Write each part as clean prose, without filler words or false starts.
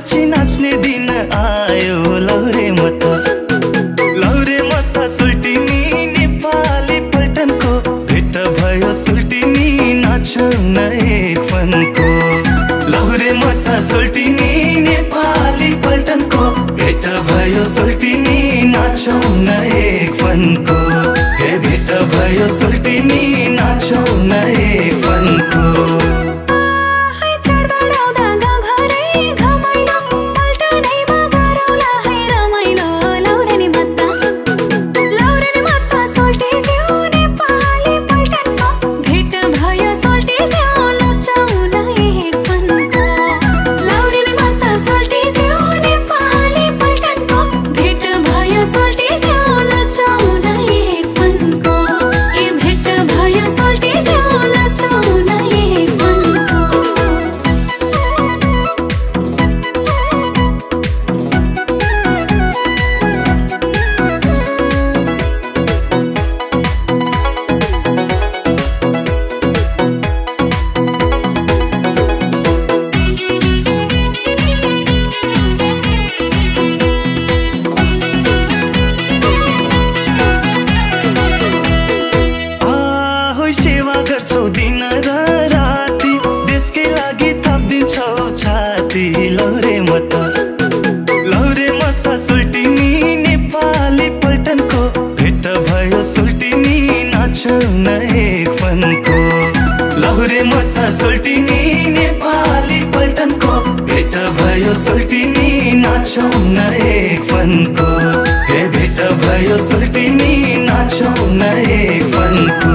पछि नाच्ने दिन आयो लौरे मत सुल्टिनी नेपाली पल्टनको भेट भयो सुल्टिनी नाचौँ न एक फनको लौरे मत सुल्टिनी नेपाली पल्टनको भेट भयो सुल्टिनी नाचौँ न एक फनको हे भेट भयो सुल्टिनी नाचौँ न एक फनको दिन र राति देशकै लागि थपिदिन्छौ छाती लौरे मत सुल्टिनी नेपाली पल्टनको भेट भयो सुल्टिनी नाचौँ न एक फनको लौरे मत सुल्टिनी नेपाली पल्टनको भेट भयो सुल्टिनी नाचौँ न एक फनको हे भेट भयो सुल्टिनी नाचौँ न एक फनको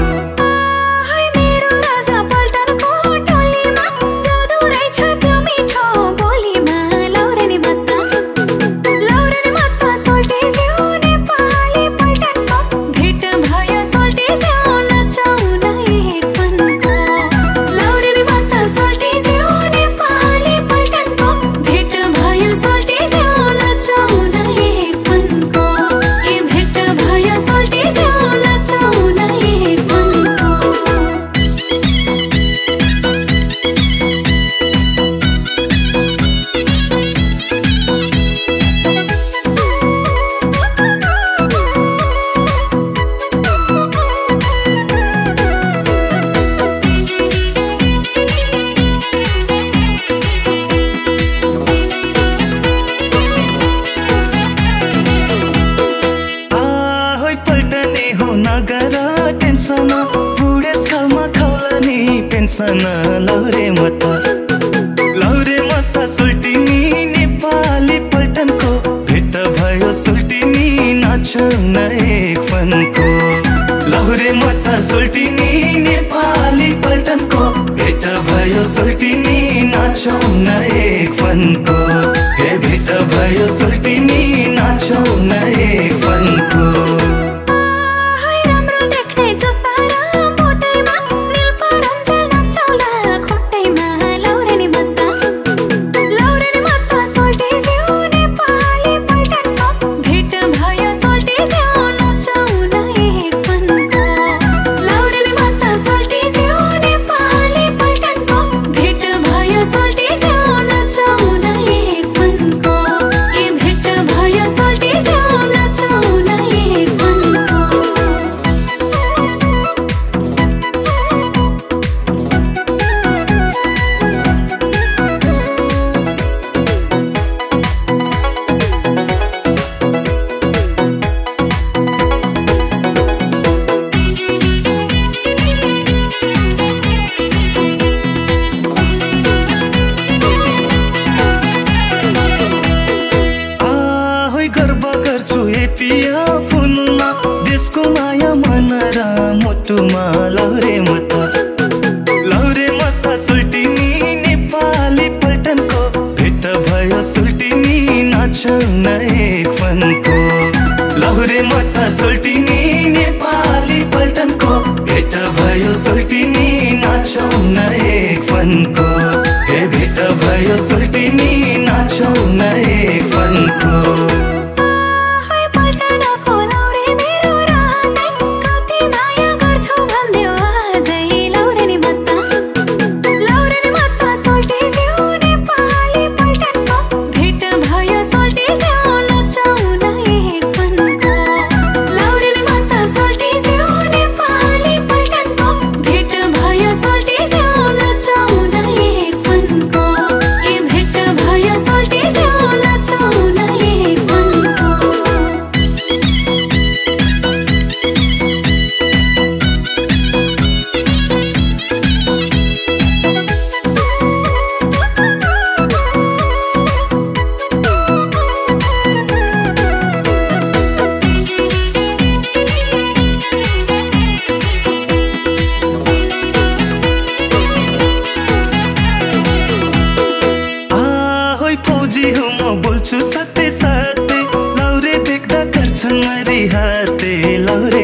बुढेसकालमा खौलनी पेन्सन लौरे मत सुल्टिनी नेपाली पल्टनको भेट भयो सुल्टिनी नाचौँ न एक फनको लौरे मत सुल्टिनी नेपाली पल्टनको भेट भयो सुल्टिनी नाचौँ न एक फनको हे भेट भयो सुल्टिनी नाचौँ न एक फनको पिया फुनमा देशको माया मन र मुटुमा लौरे मत सुल्टिनी नेपाली पल्टनको भेट भयो सुल्टिनी नाचौँ न एक फनको लौरे मत सुल्टिनी नेपाली पल्टनको भेट भयो सुल्टिनी नाचौँ न एक फनको हे भेट भयो सुल्टिनी नाचौँ न एक फनको बोल्छु सत्य सत्य लौरे देख्दा गर्छन् मरिहाते लौरे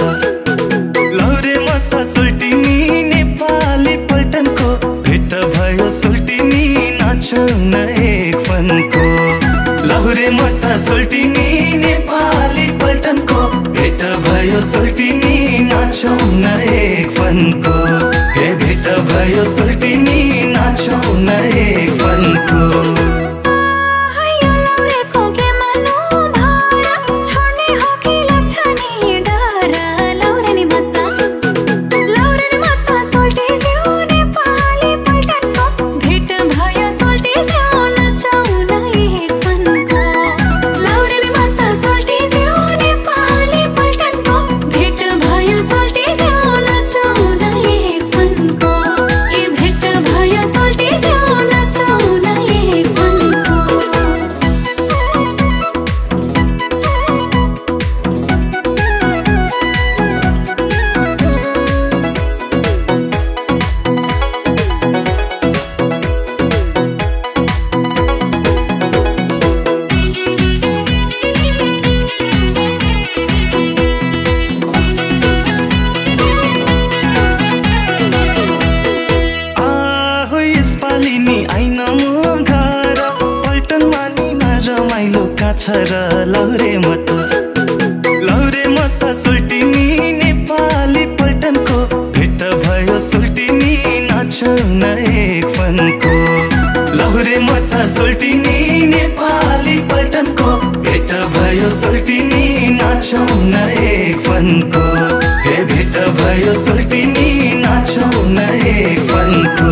म त सुल्टिनी नेपाली पल्टनको भेट भयो सुल्टिनी नाचौँ न एक फन्को लौरे म त सुल्टिनी नेपाली पल्टनको भेट भयो सुल्टिनी नाचौँ न एक फन्को हे भेट भयो सुल्टिनी नाचौँ न एक फन्को लौरे म त सुल्टिनी नेपाली पल्टनको भेट भयो सुल्टिनी नाचौँ न एक फन्को लौरे म त सुल्टिनी नेपाली पल्टनको भेट भयो सुल्टिनी नाचौँ न एक फन्को हे भेट भयो सुल्टिनी नाचौँ न एक फन्को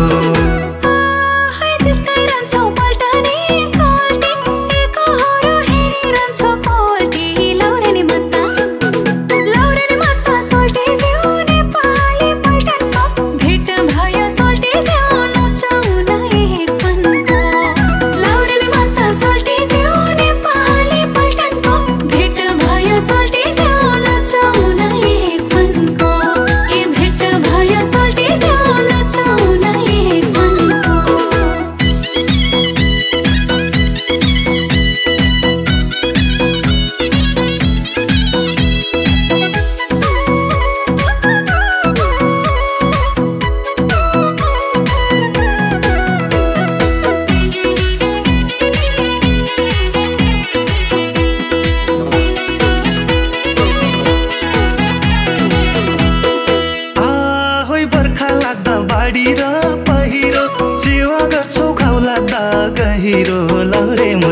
बाढी र पहिरो सेवा गर्छौ घाउ लाग्दा गहिरो लौरे म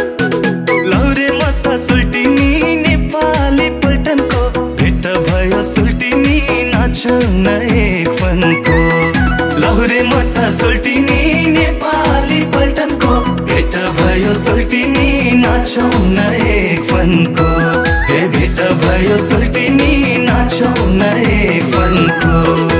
त सुल्टिनी नेपाली पल्टनको भेट भयो सुल्टिनी नाचौँ न एक फन्को लौरे म त सुल्टिनी नेपाली पल्टनको भेट भयो सुल्टिनी नाचौँ न एक फन्को हे भेट भयो सुल्टिनी नाचौँ न एक फन्को